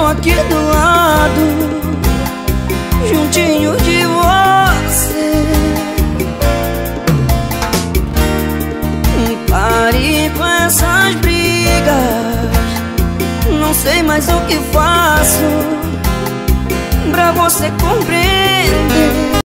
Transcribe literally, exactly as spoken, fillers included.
aqui do lado, juntinho de você. Pare com essas brigas, não sei mais o que faço pra você compreender.